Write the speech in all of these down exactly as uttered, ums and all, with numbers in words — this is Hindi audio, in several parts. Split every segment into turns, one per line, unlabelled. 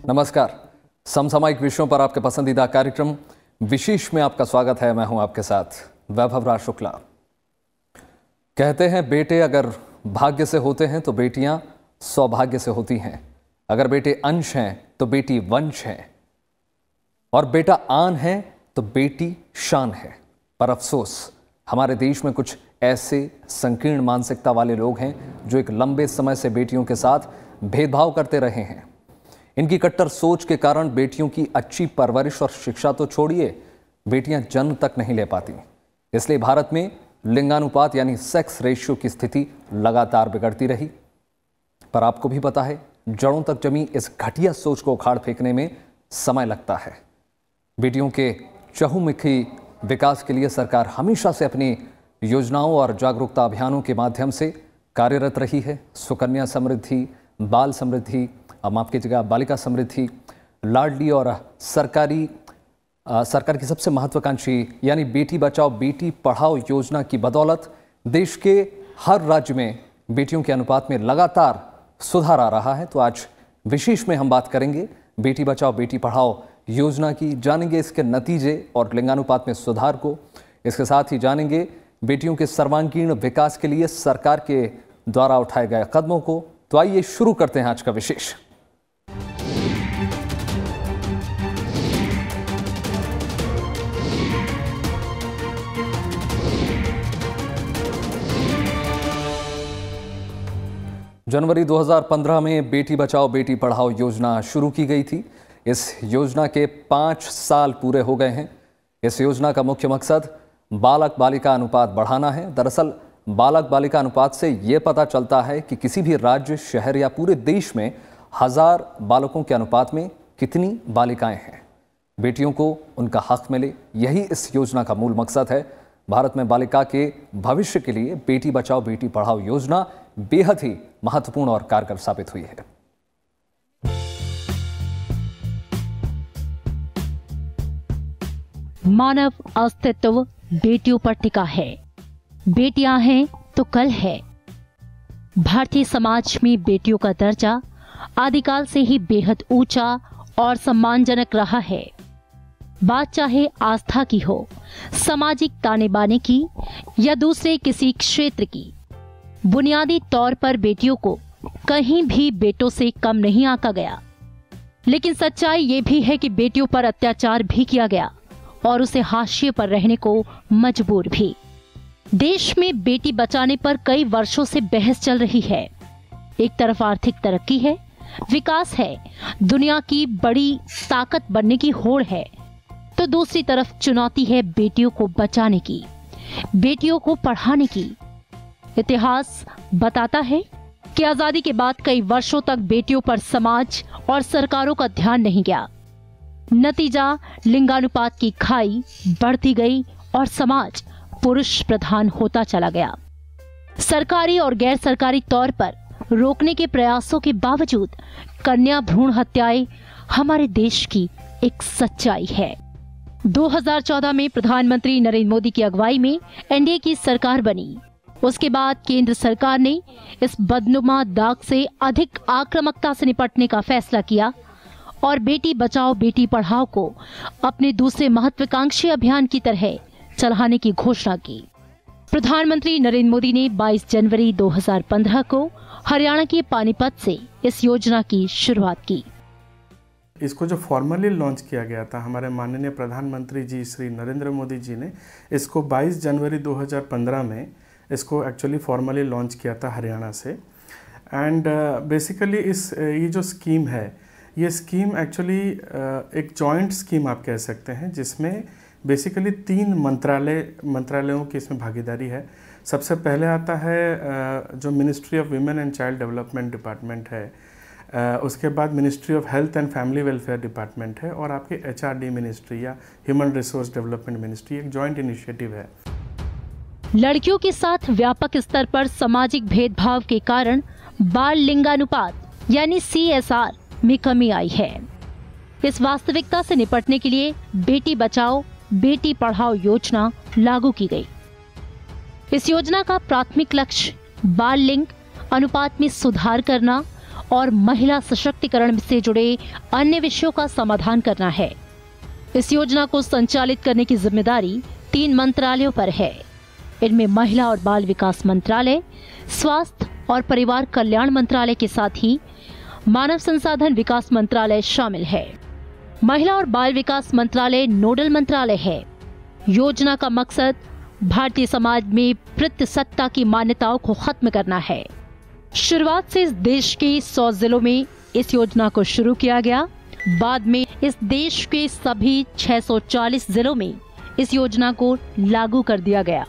नमस्कार। समसामयिक विषयों पर आपके पसंदीदा कार्यक्रम विशेष में आपका स्वागत है। मैं हूं आपके साथ वैभव राज शुक्ला। कहते हैं बेटे अगर भाग्य से होते हैं तो बेटियां सौभाग्य से होती हैं, अगर बेटे अंश हैं तो बेटी वंश है, और बेटा आन है तो बेटी शान है। पर अफसोस हमारे देश में कुछ ऐसे संकीर्ण मानसिकता वाले लोग हैं जो एक लंबे समय से बेटियों के साथ भेदभाव करते रहे हैं। इनकी कट्टर सोच के कारण बेटियों की अच्छी परवरिश और शिक्षा तो छोड़िए, बेटियां जन्म तक नहीं ले पाती। इसलिए भारत में लिंगानुपात यानी सेक्स रेशियो की स्थिति लगातार बिगड़ती रही। पर आपको भी पता है, जड़ों तक जमी इस घटिया सोच को उखाड़ फेंकने में समय लगता है। बेटियों के चहुमुखी विकास के लिए सरकार हमेशा से अपनी योजनाओं और जागरूकता अभियानों के माध्यम से कार्यरत रही है। सुकन्या समृद्धि, बाल समृद्धि, माफ कीजिएगा बालिका समृद्धि, लाडली और सरकारी आ, सरकार की सबसे महत्वाकांक्षी यानी बेटी बचाओ बेटी पढ़ाओ योजना की बदौलत देश के हर राज्य में बेटियों के अनुपात में लगातार सुधार आ रहा है। तो आज विशेष में हम बात करेंगे बेटी बचाओ बेटी पढ़ाओ योजना की, जानेंगे इसके नतीजे और लिंगानुपात में सुधार को। इसके साथ ही जानेंगे बेटियों के सर्वांगीण विकास के लिए सरकार के द्वारा उठाए गए कदमों को। तो आइए शुरू करते हैं आज का विशेष। जनवरी दो हज़ार पंद्रह में बेटी बचाओ बेटी पढ़ाओ योजना शुरू की गई थी। इस योजना के पाँच साल पूरे हो गए हैं। इस योजना का मुख्य मकसद बालक बालिका अनुपात बढ़ाना है। दरअसल बालक बालिका अनुपात से ये पता चलता है कि किसी भी राज्य, शहर या पूरे देश में हजार बालकों के अनुपात में कितनी बालिकाएं हैं। बेटियों को उनका हक मिले, यही इस योजना का मूल मकसद है। भारत में बालिका के भविष्य के लिए बेटी बचाओ बेटी पढ़ाओ योजना बेहद ही महत्वपूर्ण और कारगर साबित हुई है।
मानव अस्तित्व बेटियों पर टिका है। बेटियां हैं तो कल है। भारतीय समाज में बेटियों का दर्जा आदिकाल से ही बेहद ऊंचा और सम्मानजनक रहा है। बात चाहे आस्था की हो, सामाजिक ताने बाने की या दूसरे किसी क्षेत्र की, बुनियादी तौर पर बेटियों को कहीं भी बेटों से कम नहीं आंका गया। लेकिन सच्चाई ये भी है कि बेटियों पर अत्याचार भी किया गया और उसे हाशिए पर रहने को मजबूर भी। देश में बेटी बचाने पर कई वर्षों से बहस चल रही है। एक तरफ आर्थिक तरक्की है, विकास है, दुनिया की बड़ी ताकत बनने की होड़ है, तो दूसरी तरफ चुनौती है बेटियों को बचाने की, बेटियों को पढ़ाने की। इतिहास बताता है कि आजादी के बाद कई वर्षों तक बेटियों पर समाज और सरकारों का ध्यान नहीं गया। नतीजा लिंगानुपात की खाई बढ़ती गई और समाज पुरुष प्रधान होता चला गया। सरकारी और गैर सरकारी तौर पर रोकने के प्रयासों के बावजूद कन्या भ्रूण हत्याएं हमारे देश की एक सच्चाई है। दो हज़ार चौदह में प्रधानमंत्री नरेंद्र मोदी की अगुवाई में एनडीए की सरकार बनी। उसके बाद केंद्र सरकार ने इस बदनुमा दाग से अधिक आक्रामकता से निपटने का फैसला किया और बेटी बचाओ बेटी पढ़ाओ को अपने दूसरे महत्वाकांक्षी अभियान की तरह चलाने की घोषणा की। प्रधानमंत्री नरेंद्र मोदी ने बाईस जनवरी दो हज़ार पंद्रह को हरियाणा के पानीपत से इस योजना की शुरुआत की।
इसको जो फॉर्मली लॉन्च किया गया था, हमारे माननीय प्रधानमंत्री जी श्री नरेंद्र मोदी जी ने इसको बाईस जनवरी दो हज़ार पंद्रह में इसको एक्चुअली फॉर्मली लॉन्च किया था हरियाणा से। एंड बेसिकली uh, इस ये जो स्कीम है, ये स्कीम एक्चुअली uh, एक जॉइंट स्कीम आप कह सकते हैं, जिसमें बेसिकली तीन मंत्रालय मंत्रालयों की इसमें भागीदारी है। सबसे पहले आता है uh, जो ministry of women and child development department है, uh, उसके बाद ministry of health and family welfare department है, और आपकी एचआरडी मिनिस्ट्री या ह्यूमन रिसोर्स डेवलपमेंट मिनिस्ट्री। एक जॉइंट इनिशिएटिव है।
लड़कियों के साथ व्यापक स्तर पर सामाजिक भेदभाव के कारण बाल लिंगानुपात यानी सी एस आर में कमी आई है। इस वास्तविकता से निपटने के लिए बेटी बचाओ बेटी पढ़ाओ योजना लागू की गई। इस योजना का प्राथमिक लक्ष्य बाल लिंग अनुपात में सुधार करना और महिला सशक्तिकरण से जुड़े अन्य विषयों का समाधान करना है। इस योजना को संचालित करने की जिम्मेदारी तीन मंत्रालयों पर है। इनमें महिला और बाल विकास मंत्रालय, स्वास्थ्य और परिवार कल्याण मंत्रालय के साथ ही मानव संसाधन विकास मंत्रालय शामिल है। महिला और बाल विकास मंत्रालय नोडल मंत्रालय है। योजना का मकसद भारतीय समाज में पितृसत्ता की मान्यताओं को खत्म करना है। शुरुआत से इस देश के सौ जिलों में इस योजना को शुरू किया गया। बाद में इस देश के सभी छह सौ चालीस जिलों में इस योजना को लागू कर दिया गया।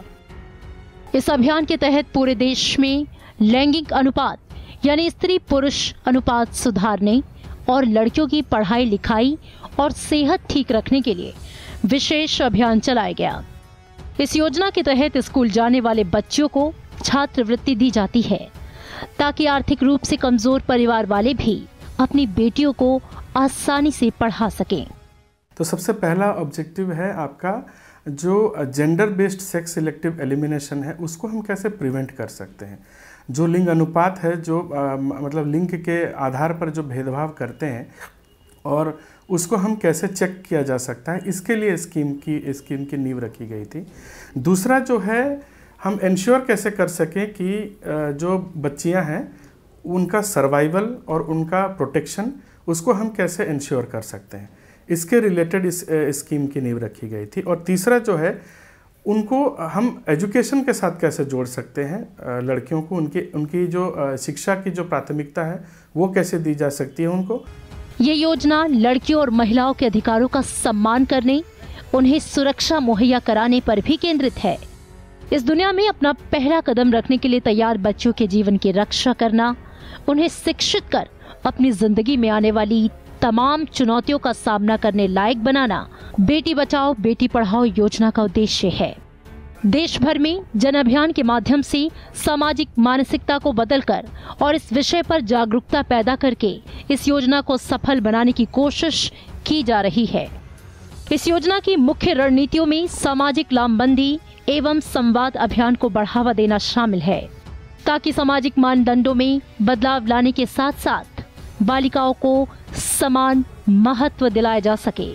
इस अभियान के तहत पूरे देश में लैंगिक अनुपात यानी स्त्री पुरुष अनुपात सुधारने और लड़कियों की पढ़ाई लिखाई और सेहत ठीक रखने के लिए विशेष अभियान चलाया गया। इस योजना के तहत स्कूल जाने वाले बच्चों को छात्रवृत्ति दी जाती है ताकि आर्थिक रूप से कमजोर परिवार वाले भी अपनी बेटियों को आसानी से पढ़ा सकें।
तो सबसे पहला ऑब्जेक्टिव है आपका जो gender based sex selective elimination है, उसको हम कैसे प्रिवेंट कर सकते हैं। जो लिंग अनुपात है, जो आ, मतलब लिंग के आधार पर जो भेदभाव करते हैं और उसको हम कैसे चेक किया जा सकता है, इसके लिए स्कीम की स्कीम की नींव रखी गई थी। दूसरा जो है, हम इंश्योर कैसे कर सकें कि जो बच्चियां हैं उनका सर्वाइवल और उनका प्रोटेक्शन, उसको हम कैसे इंश्योर कर सकते हैं, इसके रिलेटेड इस स्कीम की नींव रखी गई थी। और तीसरा जो है, उनको हम एजुकेशन के साथ कैसे जोड़ सकते हैं, लड़कियों को उनकी उनकी जो शिक्षा की जो प्राथमिकता है वो कैसे दी जा सकती है उनको।
ये योजना लड़कियों और महिलाओं के अधिकारों का सम्मान करने, उन्हें सुरक्षा मुहैया कराने पर भी केंद्रित है। इस दुनिया में अपना पहला कदम रखने के लिए तैयार बच्चों के जीवन की रक्षा करना, उन्हें शिक्षित कर अपनी जिंदगी में आने वाली तमाम चुनौतियों का सामना करने लायक बनाना बेटी बचाओ बेटी पढ़ाओ योजना का उद्देश्य है। देश भर में जन अभियान के माध्यम से सामाजिक मानसिकता को बदलकर और इस विषय पर जागरूकता पैदा करके इस योजना को सफल बनाने की कोशिश की जा रही है। इस योजना की मुख्य रणनीतियों में सामाजिक लामबंदी एवं संवाद अभियान को बढ़ावा देना शामिल है, ताकि सामाजिक मानदंडों में बदलाव लाने के साथ साथ बालिकाओं को समान महत्व दिलाया जा सके।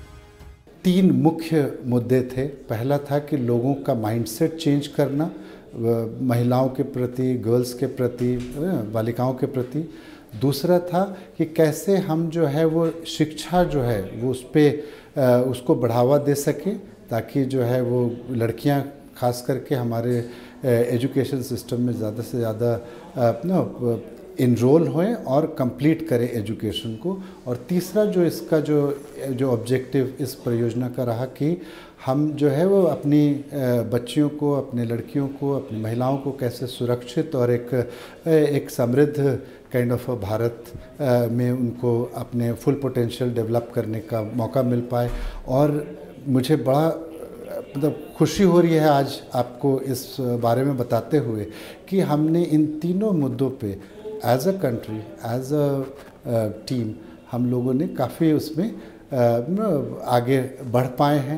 तीन मुख्य मुद्दे थे। पहला था कि लोगों का माइंडसेट चेंज करना, महिलाओं के प्रति, गर्ल्स के प्रति, बालिकाओं के प्रति। दूसरा था कि कैसे हम जो है वो शिक्षा जो है वो उस पर उसको बढ़ावा दे सकें, ताकि जो है वो लड़कियां खास करके हमारे एजुकेशन सिस्टम में ज़्यादा से ज़्यादा अपना इनरोल होएं और कंप्लीट करें एजुकेशन को। और तीसरा जो इसका जो जो ऑब्जेक्टिव इस परियोजना का रहा कि हम जो है वो अपनी बच्चियों को, अपने लड़कियों को, अपनी महिलाओं को कैसे सुरक्षित और एक एक समृद्ध काइंड ऑफ भारत में उनको अपने फुल पोटेंशियल डेवलप करने का मौका मिल पाए। और मुझे बड़ा मतलब खुशी हो रही है आज आपको इस बारे में बताते हुए कि हमने इन तीनों मुद्दों पे as a country, as a team, हम लोगों ने काफ़ी उसमें uh, आगे बढ़ पाए हैं।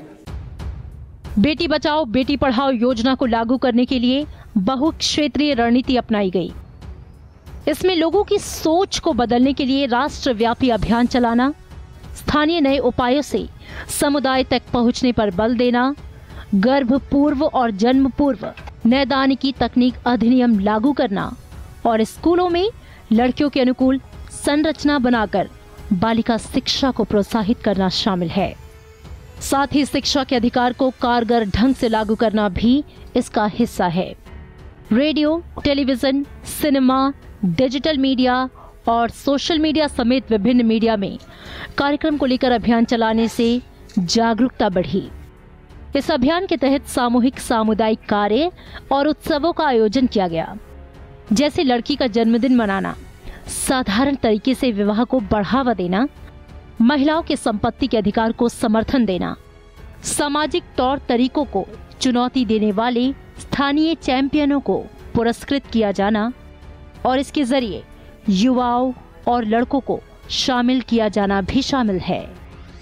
बेटी बचाओ बेटी पढ़ाओ योजना को लागू करने के लिए बहुक्षेत्रीय रणनीति अपनाई गई। इसमें लोगों की सोच को बदलने के लिए राष्ट्रव्यापी अभियान चलाना, स्थानीय नए उपायों से समुदाय तक पहुंचने पर बल देना, गर्भ पूर्व और जन्म पूर्व नैदानिकी तकनीक अधिनियम लागू करना और स्कूलों में लड़कियों के अनुकूल संरचना बनाकर बालिका शिक्षा को प्रोत्साहित करना शामिल है। साथ ही शिक्षा के अधिकार को कारगर ढंग से लागू करना भी इसका हिस्सा है। Radio, television, cinema, digital media और सोशल मीडिया समेत विभिन्न मीडिया में कार्यक्रम को लेकर अभियान चलाने से जागरूकता बढ़ी। इस अभियान के तहत सामूहिक सामुदायिक कार्य और उत्सवों का आयोजन किया गया, जैसे लड़की का जन्मदिन मनाना, साधारण तरीके से विवाह को बढ़ावा देना, महिलाओं के संपत्ति के अधिकार को समर्थन देना, सामाजिक तौर तरीकों को चुनौती देने वाले स्थानीय चैंपियनों को पुरस्कृत किया जाना और इसके जरिए युवाओं और लड़कों को शामिल किया जाना भी शामिल है।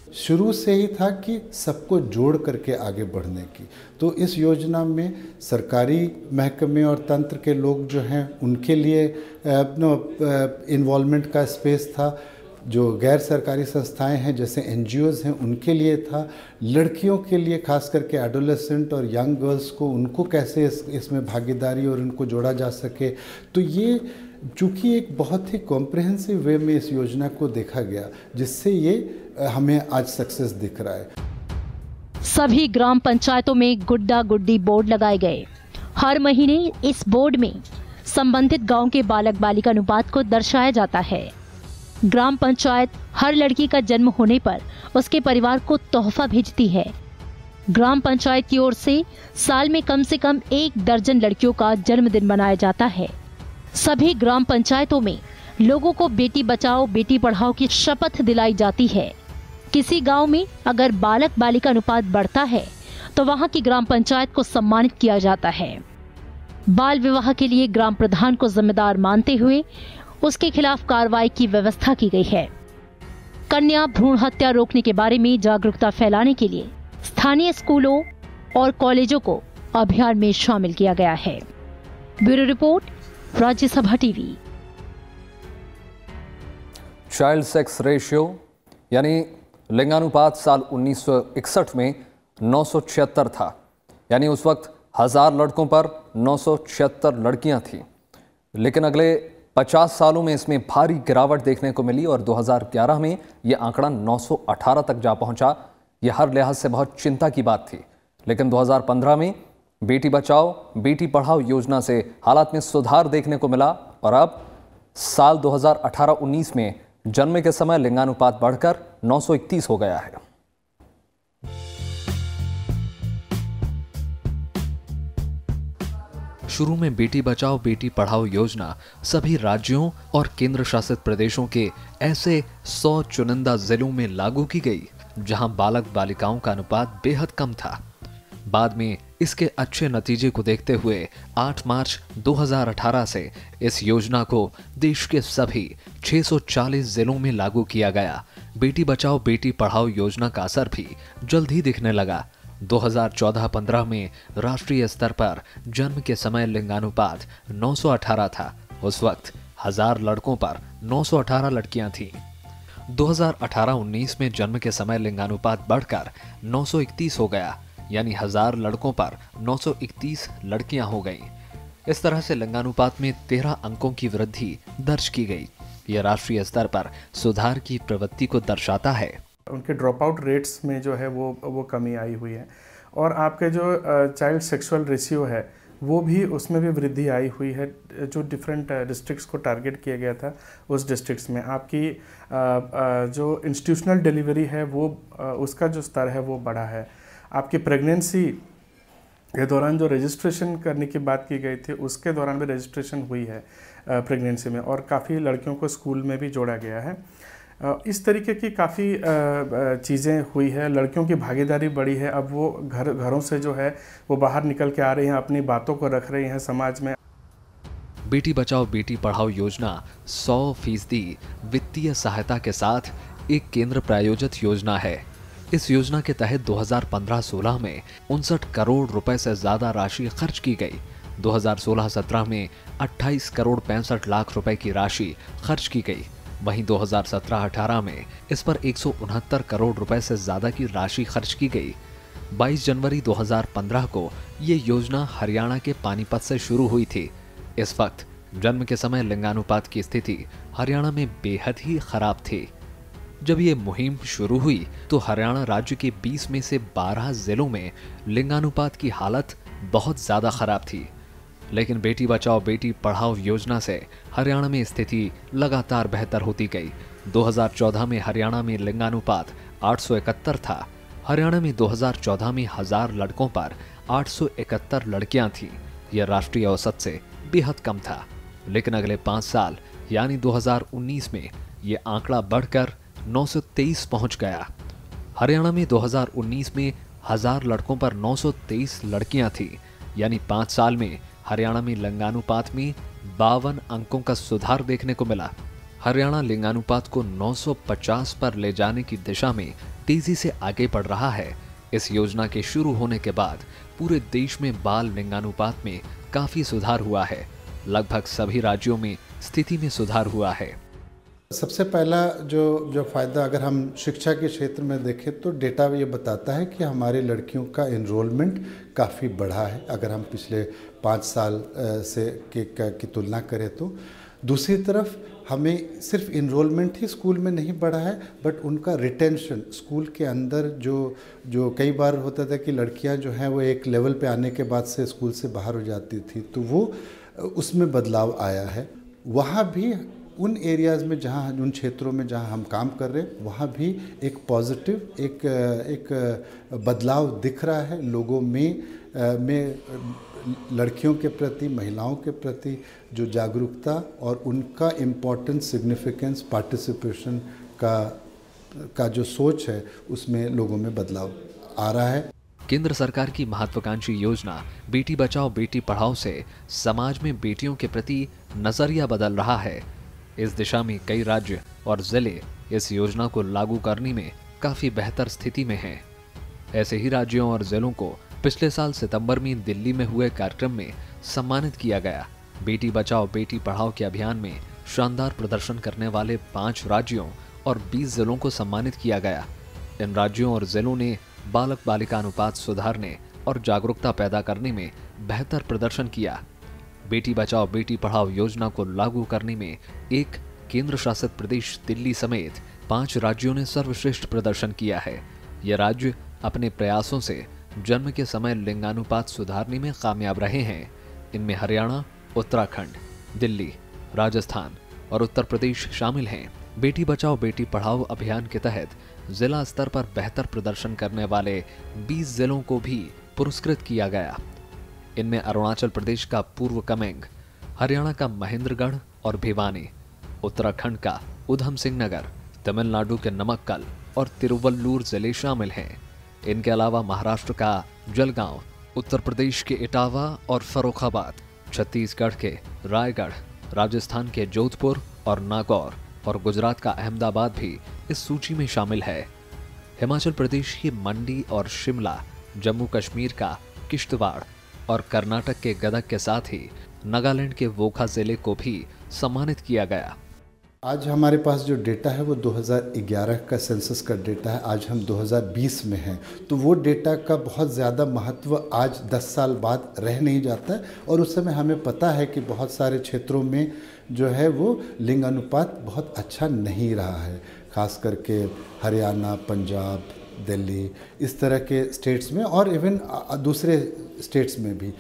शुरू से ही था कि सबको जोड़ करके आगे बढ़ने की। तो इस योजना में सरकारी महकमे और तंत्र के लोग जो हैं उनके लिए इन्वॉल्वमेंट का स्पेस था, जो गैर सरकारी संस्थाएं हैं जैसे एनजीओज़ हैं उनके लिए था, लड़कियों के लिए खास करके एडोलेसेंट और यंग गर्ल्स को उनको कैसे इस, इसमें भागीदारी और उनको जोड़ा जा सके। तो ये चूँकि एक बहुत ही कॉम्प्रिहेंसिव वे में इस योजना को देखा गया, जिससे ये हमें आज सक्सेस दिख रहा है।
सभी ग्राम पंचायतों में गुड्डा गुड्डी बोर्ड लगाए गए। हर महीने इस बोर्ड में संबंधित गांव के बालक बालिका अनुपात को दर्शाया जाता है। ग्राम पंचायत हर लड़की का जन्म होने पर उसके परिवार को तोहफा भेजती है। ग्राम पंचायत की ओर से साल में कम से कम एक दर्जन लड़कियों का जन्मदिन मनाया जाता है। सभी ग्राम पंचायतों में लोगों को बेटी बचाओ बेटी पढ़ाओ की शपथ दिलाई जाती है। किसी गांव में अगर बालक बालिका अनुपात बढ़ता है तो वहां की ग्राम पंचायत को सम्मानित किया जाता है। बाल विवाह के लिए ग्राम प्रधान को जिम्मेदार मानते हुए उसके खिलाफ कार्रवाई की व्यवस्था की गई है। कन्या भ्रूण हत्या रोकने के बारे में जागरूकता फैलाने के लिए स्थानीय स्कूलों और कॉलेजों को अभियान में शामिल किया गया है। Bureau report, Rajya Sabha TV.
Child sex ratio यानी लिंगानुपात साल उन्नीस सौ इकसठ में नौ सौ छिहत्तर था, यानी उस वक्त हजार लड़कों पर नौ सौ छिहत्तर लड़कियां थीं। लेकिन अगले पचास सालों में इसमें भारी गिरावट देखने को मिली और दो हज़ार ग्यारह में यह आंकड़ा नौ सौ अठारह तक जा पहुंचा। यह हर लिहाज से बहुत चिंता की बात थी। लेकिन दो हज़ार पंद्रह में बेटी बचाओ बेटी पढ़ाओ योजना से हालात में सुधार देखने को मिला और अब साल दो हज़ार अठारह उन्नीस में जन्म के समय लिंगानुपात बढ़कर नौ सौ इकतीस हो गया है।
शुरू में बेटी बचाओ बेटी पढ़ाओ योजना सभी राज्यों और केंद्र शासित प्रदेशों के ऐसे सौ चुनिंदा जिलों में लागू की गई जहां बालक बालिकाओं का अनुपात बेहद कम था। बाद में इसके अच्छे नतीजे को देखते हुए आठ मार्च दो हज़ार अठारह से इस योजना को देश के सभी छह सौ चालीस जिलों में लागू किया गया। बेटी बचाओ बेटी पढ़ाओ योजना का असर भी जल्द ही दिखने लगा। दो हज़ार चौदह पंद्रह में राष्ट्रीय स्तर पर जन्म के समय लिंगानुपात नौ सौ अठारह था। उस वक्त हजार लड़कों पर नौ सौ अठारह लड़कियां थीं। दो हज़ार अठारह उन्नीस में जन्म के समय लिंगानुपात बढ़कर नौ सौ इकतीस हो गया, यानी हजार लड़कों पर नौ सौ इकतीस लड़कियां हो गईं। इस तरह से लिंगानुपात में तेरह अंकों की वृद्धि दर्ज की गई। यह राष्ट्रीय स्तर पर सुधार की प्रवृत्ति को दर्शाता है।
उनके ड्रॉप आउट रेट्स में जो है वो वो कमी आई हुई है और आपके जो चाइल्ड सेक्सुअल रेशियो है वो भी उसमें भी वृद्धि आई हुई है। जो डिफरेंट डिस्ट्रिक्ट्स को टारगेट किया गया था उस डिस्ट्रिक्ट्स में आपकी जो इंस्टीट्यूशनल डिलीवरी है वो उसका जो स्तर है वो बढ़ा है। आपकी प्रेगनेंसी के दौरान जो रजिस्ट्रेशन करने की बात की गई थी उसके दौरान भी रजिस्ट्रेशन हुई है प्रेगनेंसी में और काफ़ी लड़कियों को स्कूल में भी जोड़ा गया है। इस तरीके की काफ़ी चीज़ें हुई है। लड़कियों की भागीदारी बढ़ी है। अब वो घर घरों से जो है वो बाहर निकल के आ रही हैं, अपनी बातों को रख रही हैं समाज में।
बेटी बचाओ बेटी पढ़ाओ योजना सौ फीसदी वित्तीय सहायता के साथ एक केंद्र प्रायोजित योजना है। इस योजना के तहत दो हज़ार पंद्रह सोलह में उनसठ करोड़ रुपए से ज्यादा राशि खर्च की गई। दो हज़ार सोलह सत्रह में अट्ठाईस करोड़ पैंसठ लाख रुपए की राशि खर्च की गई। वहीं दो हज़ार सत्रह अठारह में इस पर एक सौ उनहत्तर करोड़ रुपए से ज्यादा की राशि खर्च की गई। बाईस जनवरी दो हज़ार पंद्रह को ये योजना हरियाणा के पानीपत से शुरू हुई थी। इस वक्त जन्म के समय लिंगानुपात की स्थिति हरियाणा में बेहद ही खराब थी। जब ये मुहिम शुरू हुई तो हरियाणा राज्य के बीस में से बारह जिलों में लिंगानुपात की हालत बहुत ज्यादा खराब थी। लेकिन बेटी बचाओ बेटी पढ़ाओ योजना से हरियाणा में स्थिति लगातार बेहतर होती गई। दो हज़ार चौदह में हरियाणा में लिंगानुपात आठ सौ इकहत्तर था। हरियाणा में दो हज़ार चौदह में हजार लड़कों पर आठ सौ इकहत्तर लड़कियां थीं। यह राष्ट्रीय औसत से बेहद कम था। लेकिन अगले पाँच साल यानी दो हज़ार उन्नीस में ये आंकड़ा बढ़कर नौ सौ तेईस पहुंच गया। हरियाणा में दो हज़ार उन्नीस में हजार लड़कों पर नौ सौ तेईस लड़कियां थीं, यानी पाँच साल में हरियाणा में लिंगानुपात में बावन अंकों का सुधार देखने को मिला। हरियाणा लिंगानुपात को नौ सौ पचास पर ले जाने की दिशा में तेजी से आगे बढ़ रहा है। इस योजना के शुरू होने के बाद पूरे देश में बाल लिंगानुपात में काफी सुधार हुआ है। लगभग सभी राज्यों में स्थिति में सुधार हुआ है।
सबसे पहला जो जो फ़ायदा अगर हम शिक्षा के क्षेत्र में देखें तो डेटा ये बताता है कि हमारी लड़कियों का इनरोलमेंट काफ़ी बढ़ा है अगर हम पिछले पाँच साल से के की तुलना करें तो। दूसरी तरफ हमें सिर्फ इनरोलमेंट ही स्कूल में नहीं बढ़ा है बट उनका रिटेंशन स्कूल के अंदर जो जो कई बार होता था कि लड़कियां जो हैं वो एक लेवल पे आने के बाद से स्कूल से बाहर हो जाती थी तो वो उसमें बदलाव आया है। वहाँ भी उन एरियाज़ में जहाँ उन क्षेत्रों में जहाँ हम काम कर रहे हैं वहाँ भी एक पॉजिटिव एक एक बदलाव दिख रहा है लोगों में में लड़कियों के प्रति महिलाओं के प्रति जो जागरूकता और उनका इम्पोर्टेंट सिग्निफिकेंस पार्टिसिपेशन का का जो सोच है उसमें लोगों में बदलाव आ रहा है।
केंद्र सरकार की महत्वाकांक्षी योजना बेटी बचाओ बेटी पढ़ाओ से समाज में बेटियों के प्रति नजरिया बदल रहा है। इस दिशा में कई राज्य और जिले इस योजना को लागू करने में काफी बेहतर स्थिति में हैं। ऐसे ही राज्यों और जिलों को पिछले साल सितंबर में दिल्ली में हुए कार्यक्रम में सम्मानित किया गया। बेटी बचाओ बेटी पढ़ाओ के अभियान में शानदार प्रदर्शन करने वाले पांच राज्यों और बीस जिलों को सम्मानित किया गया। इन राज्यों और जिलों ने बालक बालिका अनुपात सुधारने और जागरूकता पैदा करने में बेहतर प्रदर्शन किया। बेटी बचाओ बेटी पढ़ाओ योजना को लागू करने में एक केंद्र शासित प्रदेश दिल्ली समेत पांच राज्यों ने सर्वश्रेष्ठ प्रदर्शन किया है। ये राज्य अपने प्रयासों से जन्म के समय लिंगानुपात सुधारने में कामयाब रहे हैं। इनमें हरियाणा, उत्तराखंड, दिल्ली, राजस्थान और उत्तर प्रदेश शामिल हैं। बेटी बचाओ बेटी पढ़ाओ अभियान के तहत जिला स्तर पर बेहतर प्रदर्शन करने वाले बीस जिलों को भी पुरस्कृत किया गया। इनमें अरुणाचल प्रदेश का पूर्व कमेंग, हरियाणा का महेंद्रगढ़ और भिवानी, उत्तराखंड का उधम सिंह नगर, तमिलनाडु के नमक्कल और तिरुवल्लुर जिले शामिल हैं। इनके अलावा महाराष्ट्र का जलगांव, उत्तर प्रदेश के इटावा और फर्रुखाबाद, छत्तीसगढ़ के रायगढ़, राजस्थान के जोधपुर और नागौर और गुजरात का अहमदाबाद भी इस सूची में शामिल है। हिमाचल प्रदेश की मंडी और शिमला, जम्मू कश्मीर का किश्तवाड़ और कर्नाटक के गदग के साथ ही नागालैंड के वोखा जिले को भी सम्मानित किया गया।
आज हमारे पास जो डेटा है वो दो हज़ार ग्यारह का सेंसस का डेटा है। आज हम दो हज़ार बीस में हैं तो वो डेटा का बहुत ज़्यादा महत्व आज दस साल बाद रह नहीं जाता है और उस समय हमें पता है कि बहुत सारे क्षेत्रों में जो है वो लिंग अनुपात बहुत अच्छा नहीं रहा है, खास करके हरियाणा, पंजाब, दिल्ली, इस तरह के स्टेट्स में और इवन दूसरे स्टेट्स में भी।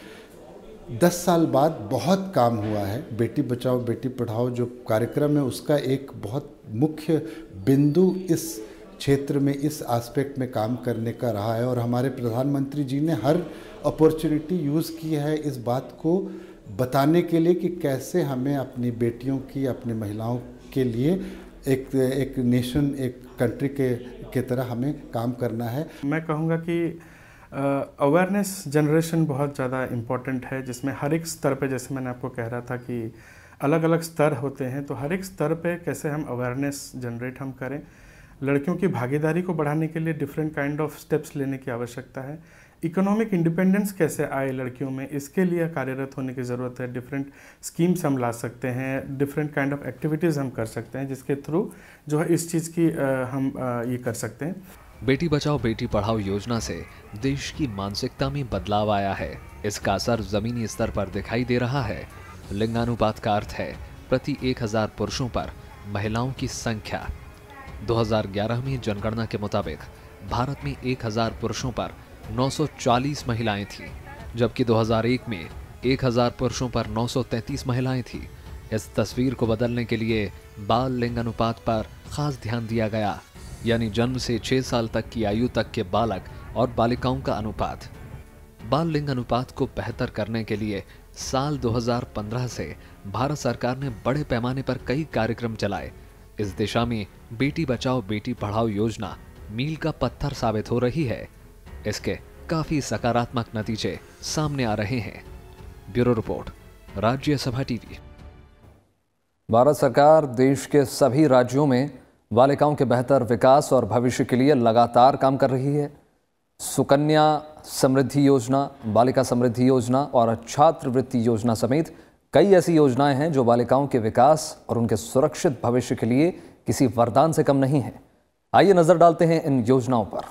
दस साल बाद बहुत काम हुआ है। बेटी बचाओ बेटी पढ़ाओ जो कार्यक्रम है उसका एक बहुत मुख्य बिंदु इस क्षेत्र में इस एस्पेक्ट में काम करने का रहा है और हमारे प्रधानमंत्री जी ने हर अपॉर्चुनिटी यूज़ की है इस बात को बताने के लिए कि कैसे हमें अपनी बेटियों की, अपनी महिलाओं के लिए एक एक नेशन, एक कंट्री के के तरह हमें काम करना है।
मैं कहूँगा कि अवेयरनेस जनरेशन बहुत ज़्यादा इम्पॉर्टेंट है, जिसमें हर एक स्तर पे, जैसे मैंने आपको कह रहा था कि अलग अलग स्तर होते हैं, तो हर एक स्तर पे कैसे हम अवेयरनेस जनरेट हम करें। लड़कियों की भागीदारी को बढ़ाने के लिए डिफरेंट काइंड ऑफ स्टेप्स लेने की आवश्यकता है। इकोनॉमिक इंडिपेंडेंस कैसे आए लड़कियों में, इसके लिए कार्यरत होने की ज़रूरत है। डिफरेंट स्कीम्स हम ला सकते हैं, डिफरेंट काइंड ऑफ एक्टिविटीज़ हम कर सकते हैं, जिसके थ्रू जो है इस चीज़ की आ, हम आ, ये कर सकते हैं।
बेटी बचाओ बेटी पढ़ाओ योजना से देश की मानसिकता में बदलाव आया है। इसका असर जमीनी स्तर पर दिखाई दे रहा है। लिंगानुपात का अर्थ है प्रति एक हजार पुरुषों पर महिलाओं की संख्या। दो हज़ार ग्यारह में जनगणना के मुताबिक भारत में एक हजार पुरुषों पर नौ सौ चालीस महिलाएं थीं, जबकि दो हज़ार एक में एक हजार पुरुषों पर नौ सौ तैंतीस महिलाएं थीं। इस तस्वीर को बदलने के लिए बाल लिंग अनुपात पर खास ध्यान दिया गया, यानी जन्म से छह साल तक की आयु तक के बालक और बालिकाओं का अनुपात। बाल लिंग अनुपात को बेहतर करने के लिए साल दो हज़ार पंद्रह से भारत सरकार ने बड़े पैमाने पर कई कार्यक्रम चलाए। इस दिशा में बेटी बचाओ बेटी पढ़ाओ योजना मील का पत्थर साबित हो रही है। इसके काफी सकारात्मक नतीजे सामने आ रहे हैं। Bureau report, Rajya Sabha TV.
Bharat सरकार देश के सभी राज्यों में बालिकाओं के बेहतर विकास और भविष्य के लिए लगातार काम कर रही है। सुकन्या समृद्धि योजना, बालिका समृद्धि योजना और छात्रवृत्ति योजना समेत कई ऐसी योजनाएं हैं जो बालिकाओं के विकास और उनके सुरक्षित भविष्य के लिए किसी वरदान से कम नहीं है। आइए नजर डालते हैं इन योजनाओं पर।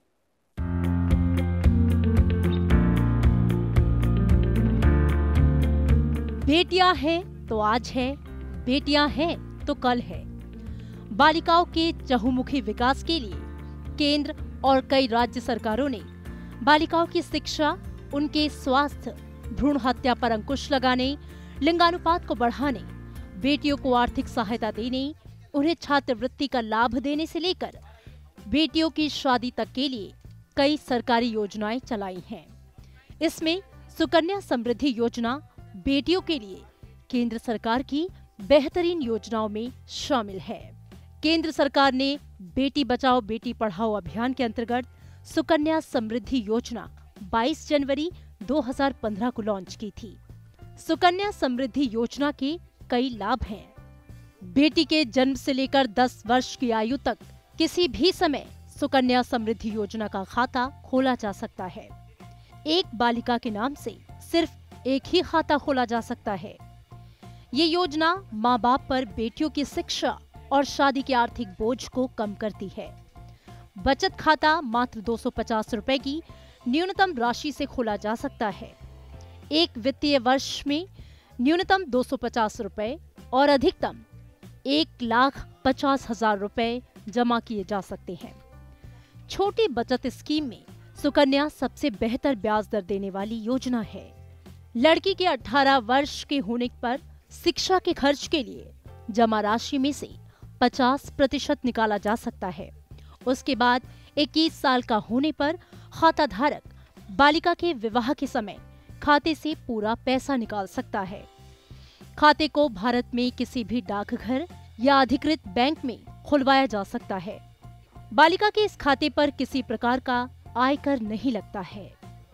बेटियां हैं तो आज है, बेटियां हैं तो कल है। बालिकाओं के चहुमुखी विकास के लिए केंद्र और कई राज्य सरकारों ने बालिकाओं की शिक्षा, उनके स्वास्थ्य, भ्रूण हत्या पर अंकुश लगाने, लिंगानुपात को बढ़ाने, बेटियों को आर्थिक सहायता देने, उन्हें छात्रवृत्ति का लाभ देने से लेकर बेटियों की शादी तक के लिए कई सरकारी योजनाएं चलाई हैं। इसमें सुकन्या समृद्धि योजना बेटियों के लिए केंद्र सरकार की बेहतरीन योजनाओं में शामिल है। केंद्र सरकार ने बेटी बचाओ बेटी पढ़ाओ अभियान के अंतर्गत सुकन्या समृद्धि योजना बाईस जनवरी दो हज़ार पंद्रह को लॉन्च की थी। सुकन्या समृद्धि योजना के कई लाभ हैं। बेटी के जन्म से लेकर दस वर्ष की आयु तक किसी भी समय सुकन्या समृद्धि योजना का खाता खोला जा सकता है। एक बालिका के नाम से सिर्फ एक ही खाता खोला जा सकता है। ये योजना माँ बाप पर बेटियों की शिक्षा और शादी के आर्थिक बोझ को कम करती है। बचत खाता मात्र दो सौ पचास रुपए की न्यूनतम राशि से खोला जा सकता है। एक वित्तीय वर्ष में न्यूनतम दो सौ पचास रुपए और अधिकतम एक लाख पचास हजार रुपए जमा किए जा सकते हैं। छोटी बचत स्कीम में सुकन्या सबसे बेहतर ब्याज दर देने वाली योजना है। लड़की के अठारह वर्ष के होने पर शिक्षा के खर्च के लिए जमा राशि में से पचास प्रतिशत निकाला जा सकता है। उसके बाद इक्कीस साल का होने पर खाता धारक बालिका के विवाह के समय खाते से पूरा पैसा निकाल सकता है। खाते को भारत में किसी भी डाकघर या अधिकृत बैंक में खुलवाया जा सकता है। बालिका के इस खाते पर किसी प्रकार का आयकर नहीं लगता है।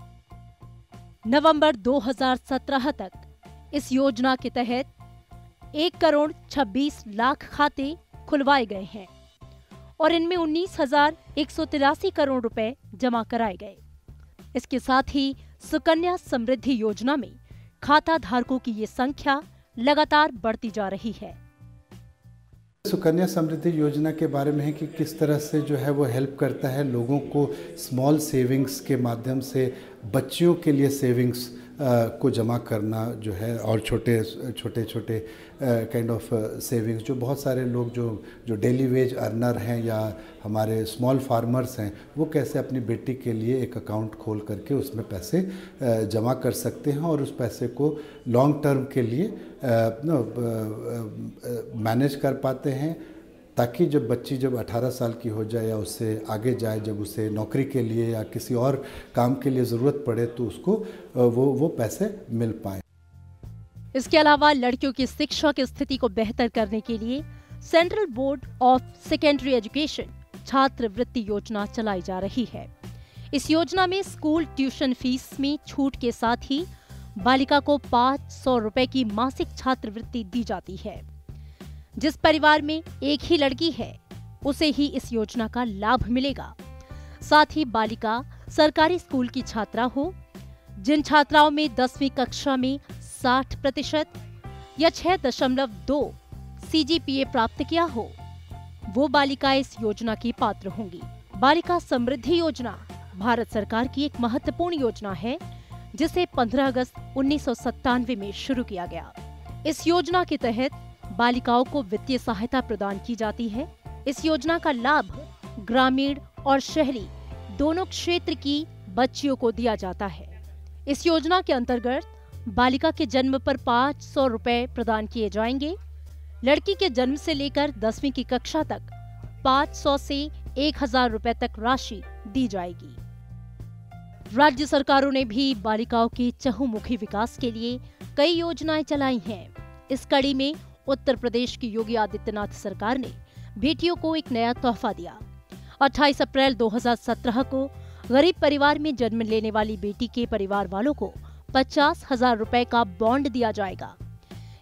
नवंबर दो हज़ार सत्रह तक इस योजना के तहत एक करोड़ छब्बीस लाख खाते खुलवाए गए हैं और इनमें उन्नीस हजार एक सौ तिरासी करोड़ रुपए जमा कराए गए। इसके साथ ही सुकन्या समृद्धि योजना में खाता धारकों की ये संख्या लगातार बढ़ती जा रही है।
सुकन्या समृद्धि योजना के बारे में है कि किस तरह से जो है वो हेल्प करता है लोगों को स्मॉल सेविंग्स के माध्यम से बच्चियों के लिए सेविंग्स को जमा करना जो है, और छोटे छोटे छोटे काइंड ऑफ सेविंग्स जो बहुत सारे लोग जो जो डेली वेज अर्नर हैं या हमारे स्मॉल फार्मर्स हैं वो कैसे अपनी बेटी के लिए एक अकाउंट खोल करके उसमें पैसे जमा कर सकते हैं और उस पैसे को लॉन्ग टर्म के लिए मैनेज कर पाते हैं, ताकि जब बच्ची जब अठारह साल की हो जाए या उससे आगे जाए, जब उसे नौकरी के लिए या किसी और काम के लिए ज़रूरत पड़े तो उसको वो वो पैसे मिल पाए।
इसके अलावा लड़कियों की शिक्षा की स्थिति को बेहतर करने के लिए central board of secondary education छात्रवृत्ति योजना चलाई जा रही है। इस योजना में स्कूल ट्यूशन फीस में छूट के साथ ही बालिका को पाँच सौ रुपए की मासिक छात्रवृत्ति दी जाती है। जिस परिवार में एक ही लड़की है उसे ही इस योजना का लाभ मिलेगा। साथ ही बालिका सरकारी स्कूल की छात्रा हो, जिन छात्राओं में दसवीं कक्षा में साठ प्रतिशत या छह दशमलव दो सीजीपीए प्राप्त किया हो, वो बालिकाएं इस योजना की पात्र होंगी। बालिका समृद्धि योजना भारत सरकार की एक महत्वपूर्ण योजना है जिसे पंद्रह अगस्त उन्नीस सौ सत्तानवे में शुरू किया गया। इस योजना के तहत बालिकाओं को वित्तीय सहायता प्रदान की जाती है। इस योजना का लाभ ग्रामीण और शहरी दोनों क्षेत्र की बच्चियों को दिया जाता है। इस योजना के अंतर्गत बालिका के जन्म पर पाँच सौ रुपए प्रदान किए जाएंगे। लड़की के जन्म से लेकर दसवीं की कक्षा तक पाँच सौ से एक हजार रुपए तक राशि दी जाएगी। राज्य सरकारों ने भी बालिकाओं के चहुमुखी विकास के लिए कई योजनाएं चलाई हैं। इस कड़ी में उत्तर प्रदेश की योगी आदित्यनाथ सरकार ने बेटियों को एक नया तोहफा दिया। अट्ठाईस अप्रैल दो हज़ार सत्रह को गरीब परिवार में जन्म लेने वाली बेटी के परिवार वालों को पचास हजार रुपए का बॉन्ड दिया जाएगा।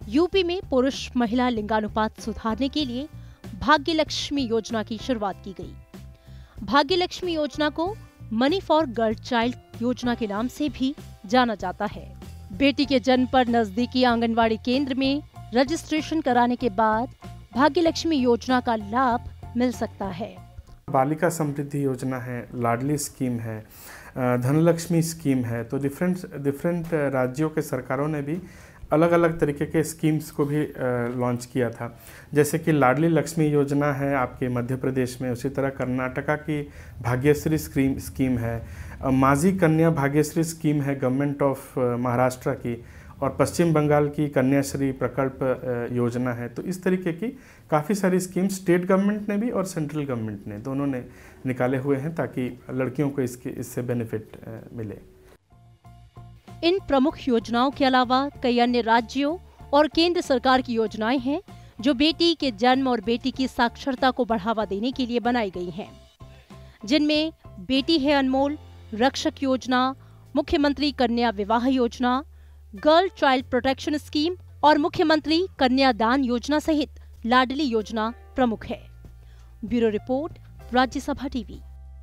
यूपी में पुरुष महिला लिंगानुपात सुधारने के लिए भाग्य लक्ष्मी योजना की शुरुआत की गई। भाग्य लक्ष्मी योजना को मनी फॉर गर्ल चाइल्ड योजना के नाम से भी जाना जाता है। बेटी के जन्म पर नजदीकी आंगनवाड़ी केंद्र में रजिस्ट्रेशन कराने के बाद भाग्य लक्ष्मी योजना का लाभ मिल सकता है।
बालिका समृद्धि योजना है, लाडली स्कीम है, धनलक्ष्मी स्कीम है। तो डिफरेंट डिफरेंट राज्यों के सरकारों ने भी अलग अलग तरीके के स्कीम्स को भी लॉन्च किया था। जैसे कि लाडली लक्ष्मी योजना है आपके मध्य प्रदेश में, उसी तरह कर्नाटका की भाग्यश्री स्कीम स्कीम है, माझी कन्या भाग्यश्री स्कीम है गवर्नमेंट ऑफ महाराष्ट्र की, और पश्चिम बंगाल की कन्याश्री प्रकल्प योजना है। तो इस तरीके की काफ़ी सारी स्कीम स्टेट गवर्नमेंट ने भी और सेंट्रल गवर्नमेंट ने दोनों ने निकाले हुए हैं ताकि लड़कियों को इसके इससे बेनिफिट मिले।
इन प्रमुख योजनाओं के अलावा कई अन्य राज्यों और केंद्र सरकार की योजनाएं हैं जो बेटी के जन्म और बेटी की साक्षरता को बढ़ावा देने के लिए बनाई गई हैं, जिनमें बेटी है अनमोल, रक्षक योजना, मुख्यमंत्री कन्या विवाह योजना, गर्ल चाइल्ड प्रोटेक्शन स्कीम और मुख्यमंत्री कन्यादान योजना सहित लाडली योजना प्रमुख है। Bureau report, Rajya Sabha TV.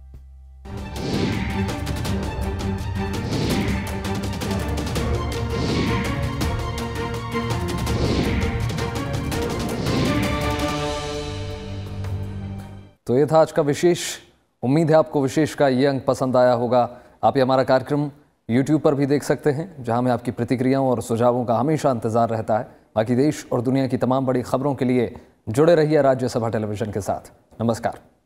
तो ये था आज का विशेष। उम्मीद है आपको विशेष का ये अंक पसंद आया होगा। आप ये हमारा कार्यक्रम यूट्यूब पर भी देख सकते हैं, जहां में आपकी प्रतिक्रियाओं और सुझावों का हमेशा इंतजार रहता है। बाकी देश और दुनिया की तमाम बड़ी खबरों के लिए जुड़े रहिए राज्यसभा टेलीविजन के साथ। नमस्कार।